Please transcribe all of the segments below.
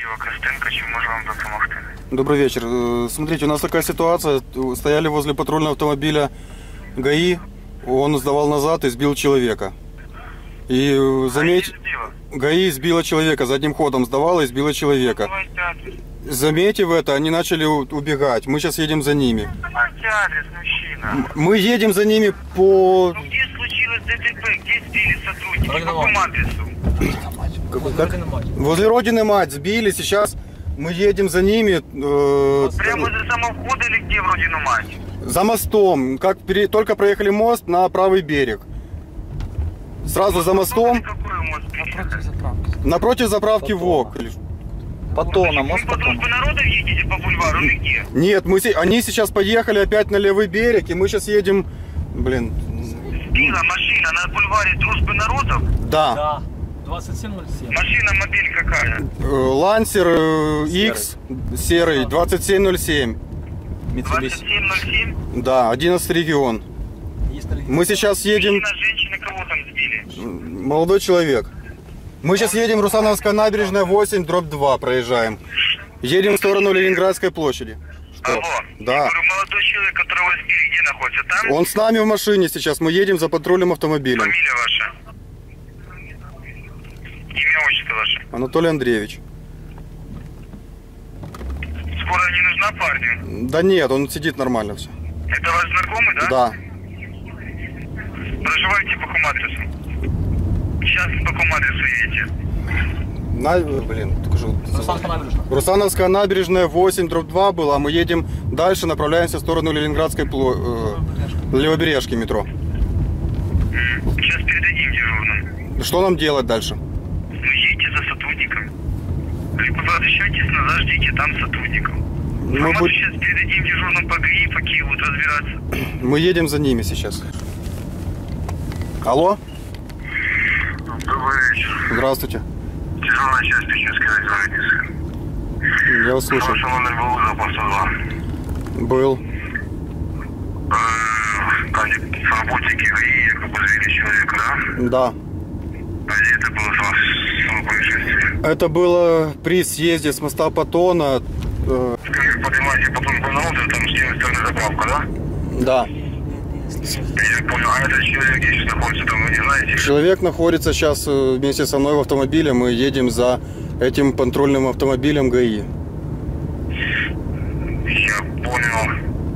Костенко, чем можем вам допомогти? Добрый вечер. Смотрите, у нас такая ситуация. Стояли возле патрульного автомобиля ГАИ. Он сдавал назад и сбил человека. И заметь, ГАИ сбила человека, задним ходом сдавала и сбила человека. Заметив это, они начали убегать. Мы сейчас едем за ними. Давайте адрес, мужчина. Мы едем за ними по... Ну где случилось ДТП? Где сбили сотрудники? По какому адресу? Возле Родины Мать сбили. Сейчас мы едем за ними. Прямо возле самого входа или где в Родину Мать? За мостом. Как только проехали мост на правый берег. Сразу за мостом. Какой мост? Напротив заправки ВОК. Патона, мост Вы по дружбе народов едете по бульвару или где? Нет, они сейчас поехали опять на левый берег, и мы сейчас едем... Блин. Сбила машина на бульваре Дружбы народов? Да. Да. 2707. Машина, модель какая? Лансер X серый, 2707. Mitsubishi. 2707? Да, 11 регион. Мы сейчас едем... Мужчина, женщина, кого там сбили? Молодой человек. Мы сейчас едем Русановская набережная 8/2 проезжаем. Едем в сторону Ленинградской площади. Алло. Да. Я говорю, молодой человек, которого сбили, где находится? Там? Он с нами в машине сейчас. Мы едем за патрульным автомобилем. Фамилия ваша? Имя, отчество ваше? Анатолий Андреевич. Скорая не нужна парню? Да нет, он сидит нормально все. Это ваш знакомый, да? Да. Проживаете по какому адресу? Сейчас по какому адресу едете? Русановская набережная. Русановская набережная 8/2 была, а мы едем дальше, направляемся в сторону Ленинградской Левобережки метро. Сейчас передадим дежурным. Что нам делать дальше? Ну, едете за сотрудником. Либо возвращайтесь назад, ждите там сотрудников. Информацию сейчас передадим дежурным по ГАИ, по Киеву будут разбираться. Мы едем за ними сейчас. Алло? Добрый вечер. Здравствуйте. Дежурная часть Печенской радиоэлектроники. Я вас слушаю. Ваш номер был вызов по 102. Был. Там где работники ГАИ якобы сбили человека, да? Да. А где это было с происшествие? Это было при съезде с моста Патона. Как поднимаете по дружбе народа, там с левой стороны заправка, да? Да. Я понял. А этот человек где сейчас находится, там вы не знаете? Человек находится сейчас вместе со мной в автомобиле. Мы едем за этим патрульным автомобилем ГАИ. Я понял.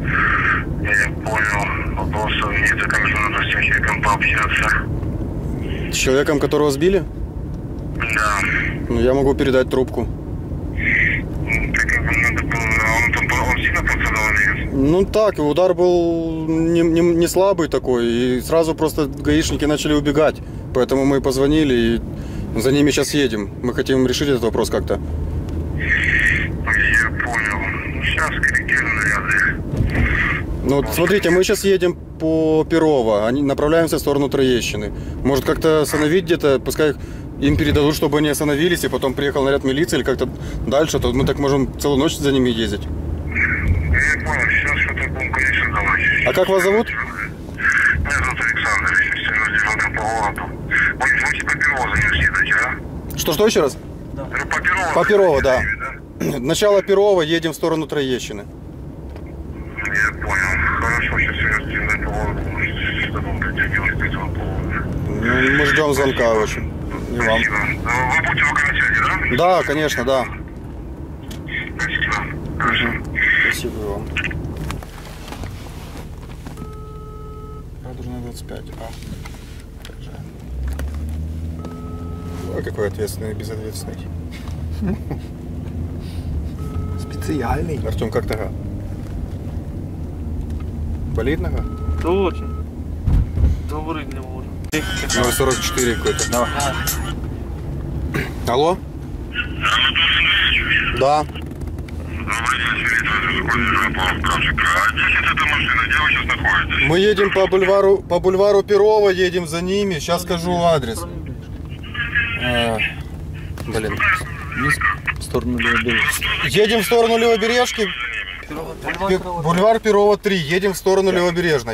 Вопросов нет, так как надо с этим человеком пообщаться. С человеком, которого сбили? Да. Ну, я могу передать трубку. Так как бы надо было... Он сильно пострадал или нет? Ну так, удар был не слабый такой, и сразу просто гаишники начали убегать. Поэтому мы позвонили и за ними сейчас едем. Мы хотим решить этот вопрос как-то. Я понял. Ну, сейчас корректируем наряды. Ну вот смотрите, мы сейчас едем по Перово, направляемся в сторону Троещины. Может как-то остановить где-то, пускай им передадут, чтобы они остановились, и потом приехал наряд милиции или как-то дальше, то мы так можем целую ночь за ними ездить. Я понял, сейчас что-то будем, конечно, давать. А как вас зовут? Меня зовут Александр, если дежурным по городу. Вы типа Перово за ним следуете, да? Что еще раз? Да. По Перово. По Перово, да. Начало Перова, едем в сторону Троещины. Я понял. Хорошо, сейчас я дежурным по городу. Что будем делать по этому поводу? Ну, мы ждем звонка очень. И вам. Спасибо. Вы будете в окончании, да? Да, конечно, да. Спасибо. Хорошо. Спасибо вам. Радужная 25. Ой, какой ответственный и безответственный. Специальный. Артем, как нога? Болит нога? Да очень. Говорить не можу. 044 какой-то. Давай. Алло? Да. Добрый день, Света, это закон Кравчика. А здесь эта машина, где вы сейчас находитесь? Мы едем по бульвару Перова, едем за ними. Сейчас скажу адрес. Блин. В сторону Левобережки. Едем в сторону Левобережки. Бульвар Перова 3. Едем в сторону Левобережной. В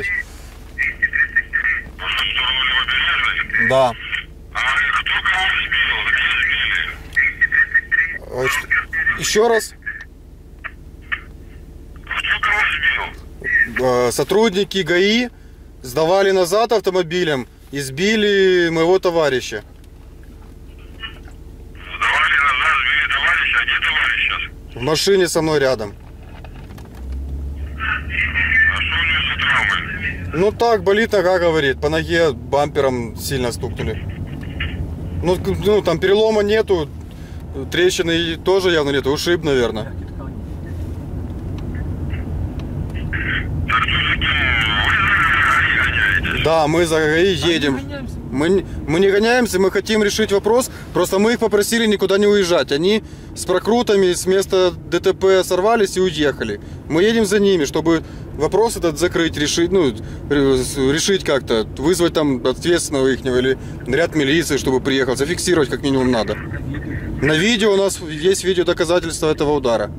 сторону Левобережной? Да. А кто кого сбил? Где сбили? Еще раз. Кто кого сбил? Сотрудники ГАИ сдавали назад автомобилем и сбили моего товарища. Сдавали назад, сбили товарища. А где товарищ сейчас? В машине со мной рядом. А что у него за травмы? Ну так, болит нога, говорит. По ноге бампером сильно стукнули. Ну там перелома нету. Трещины тоже явно нету. Ушиб, наверное. Так что за кем вы гоняетесь? Да, мы за ГАИ едем. Мы не гоняемся, мы хотим решить вопрос. Просто мы их попросили никуда не уезжать. Они с прокрутами с места ДТП сорвались и уехали. Мы едем за ними, чтобы вопрос этот закрыть, решить, решить как-то. Вызвать там ответственного ихнего или наряд милиции, чтобы приехал. Зафиксировать как минимум надо. На видео у нас есть видеодоказательства этого удара.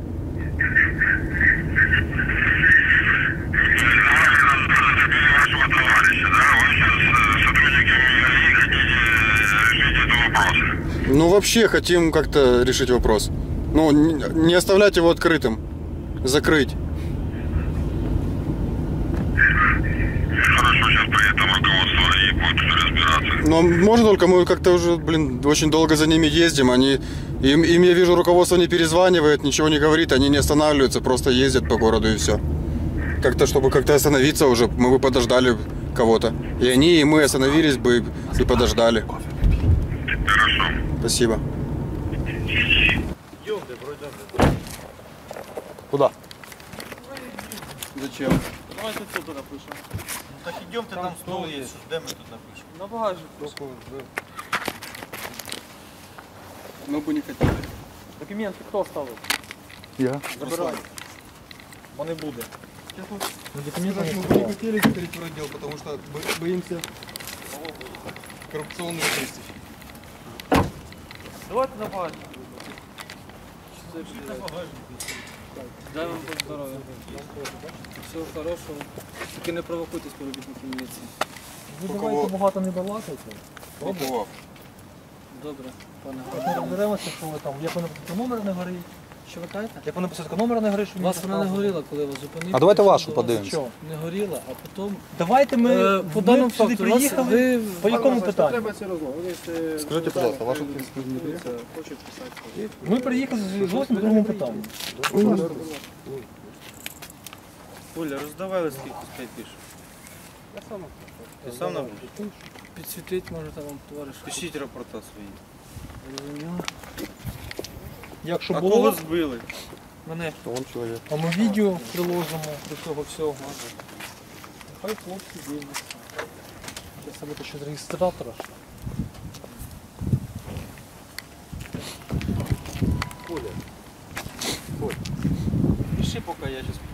Забили вашего товарища, да? Вы сейчас сотрудники ГАИ хотите решить этот вопрос. Ну, вообще хотим как-то решить вопрос. Ну, не оставлять его открытым. Закрыть. Хорошо, сейчас приедет там руководство и будет разбираться. Но можно только мы как-то уже, очень долго за ними ездим. Им я вижу, руководство не перезванивает, ничего не говорит, они не останавливаются, просто ездят по городу и все. Как-то, чтобы как-то остановиться уже, мы бы подождали кого-то. И они, и мы остановились бы и подождали. Хорошо. Спасибо. Куда? Зачем? Давайте тут напишемо. Так идемте, там стол есть. Де ми тут напишемо? На багажник. Мы бы не хотели. Документи хто ставив? Я. Забирай. Бо не буде. Мы бы не хотели закрыть в отдел, потому что боимся коррупционных действий. Давайте на багажник. Дай вам здоров'я. Всього хорошого. Тільки не провокуйте співробітників міліції. Ви давайте багато не балакайте. Добре, пане. Ми розберемося, що ви там. Як ви написали, номер не горить. Що ви кажете? Як ви написали, номер не горить, що У вас вона не горіла, коли вас зупинили. А давайте вашу До вас подивимося. Що? Не горіла, а потім... Давайте ми По даному ми сюди факту, у вас приїхали. По якому питанню? Скажите, пожалуйста, ваша Ми приїхали зовсім по другому питанню. Оля, роздавай листки, пускай пише. Ти сам напишеш? Підсвітліть можете вам, товариш. Пишіть рапорта свої. Якщо А кого було, збили? Мене. Он человек. а ми відео приложимо до цього всього. Хай хлопці дивляться. Я саме те, що з реєстратора. Пиши, поки я зараз.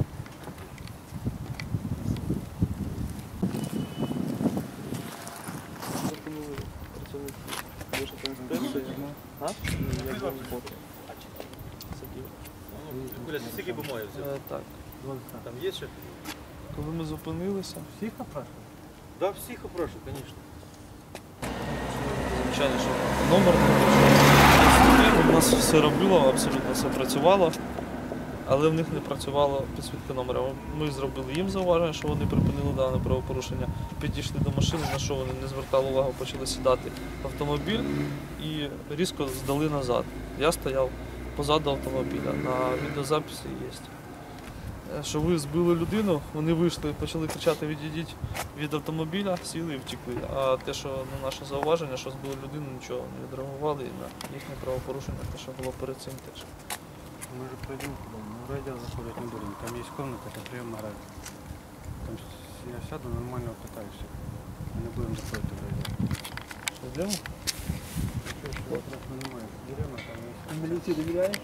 Оля, скільки бумаги взяв? Так. Там є ще? Коли ми зупинилися, Всіх напрашує? Да, всіх опрошую, звісно. звичайно, що номер не прийшов. У нас все робило, абсолютно все працювало, але в них не працювала підсвітка номера. Ми зробили їм зауваження, що вони припинили дане правопорушення, підійшли до машини, на що вони не звертали увагу, почали сідати в автомобіль і різко здали назад. Я стояв позаду автомобіля, на відеозаписі є. Що ви збили людину, вони вийшли, почали кричати «відійдіть від автомобіля», сіли і втекли. А те, що на наше зауваження, що збили людину, нічого не відреагували і на їхнє правопорушення, те, що було перед цим теж. Мы же пройдем туда, мы в радио заходить не будем. Там есть комната, это приемная радио. Там я сяду, нормально катаюсь. Мы не будем заходить в радио. Що зробимо? Понимаю, деревня там есть. Міліції довіряєш?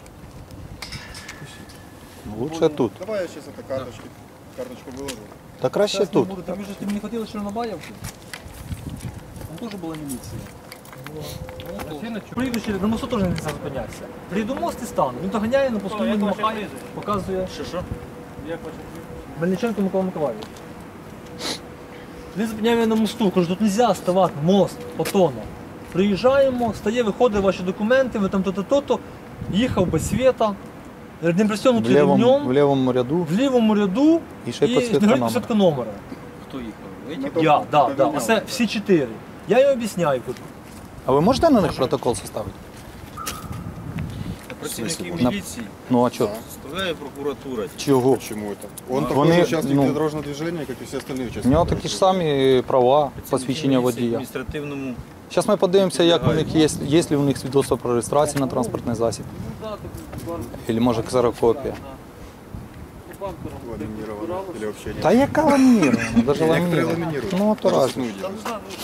Лучше тут. Давай я сейчас это карточку выложу. Та краще тут. Так ви ж не хотіли Чорнобаївки? Там теж була міліція. Приїду ще на мосту теж не можна зупинятися. Приїду мост і стану. Він доганяє на посту, він махає, показує. Що? Як ваше Мельниченко Микола Миколаївич. Він зупиняє мене на мосту, кажу, тут не можна ставати, мост, потону. Приїжджаємо, стає, виходить ваші документи, ви там то-то, то-то. їхав без світа, не В пристегнутий ремнем, лівому ряду в лівому ряду і ще й і підсвітка не горить номера. підсвітка номера. Хто їхав? Я, да. Оце всі 4. Я їм об'ясняю. А ви можете на них протокол составити? Працівники На- міліції Ну а чого? составляє прокуратура. Чого? Почему это? Он Вони, такой же участник ну, дорожного движения, как и все остальные У участники. нього такі ж самі права, посвідчення В водія. адміністративному Зараз ми подивимося, як у них є ли у них свідоцтво про реєстрацію на транспортний засіб. Або може ксерокопія. Ламинировано. Или вообще нет. Та яка ламірована? Навіть Некоторые ламірована. ламинируют. Ну, то раз. Вручную делают.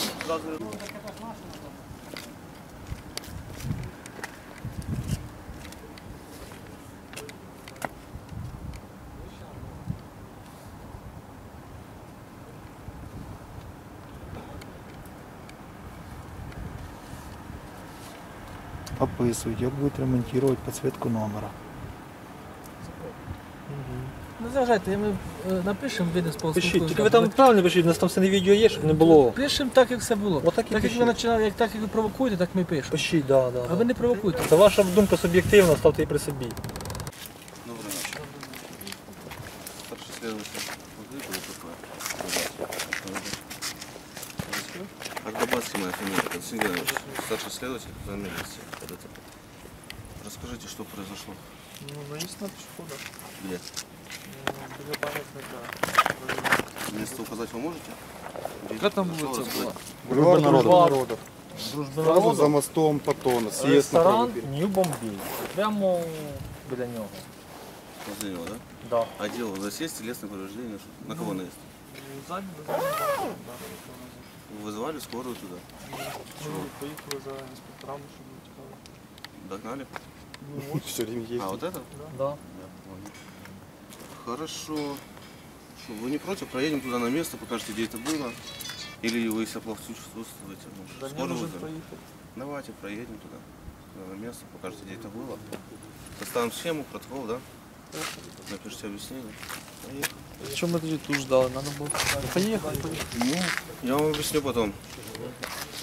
Описують, як будуть ремонтувати підсвітку номера. Не заважайте, ми напишемо, вийде з Пишіть, тільки ви там правильно пишіть, у нас там все на відео є, щоб не було. Пишемо так, як все було. Отак і Так як пишіть. ви починали, так як ви провокуєте, так ми пишемо. Пишіть, да. А ви не провокуйте. Це ваша думка суб'єктивна, ставте її при собі. Доброй ночи. Старший следователь. Акробатский моя фамилия, Константин Геннадьевич. Старший следователь по милиции. Расскажите, что произошло. Ну, наїзд на пішохода. Где? Біля пам'ятника. Место указать вы можете? Яка там вулиця була? Бульвар народов. народов. Дружби Сразу за народу. мостом Патона. Съезд на Ресторан правый берег. Нью Бомбей. Прямо біля нього. Возле него, да? Да. А дело засесть, телесное повреждение. На кого наезд? Ззаді, Вы вызывали скорую туда? поїхали за інспекторами, щоб не тікали. Догнали? Все время ездит. А, вот это? Да. Хорошо. Что, вы не против? Проедем туда на место, покажете, где это было? Или вы себя плохо чувствуете? Да не Скорую можемо вызовем? проїхати. Давайте проедем туда на место, покажете, где это было. Составим схему, протокол, да? Напишите объяснение. Поехали. Чому ми тоді тут ждали? Надо було. Поїхали. Ну, я вам объясню потом.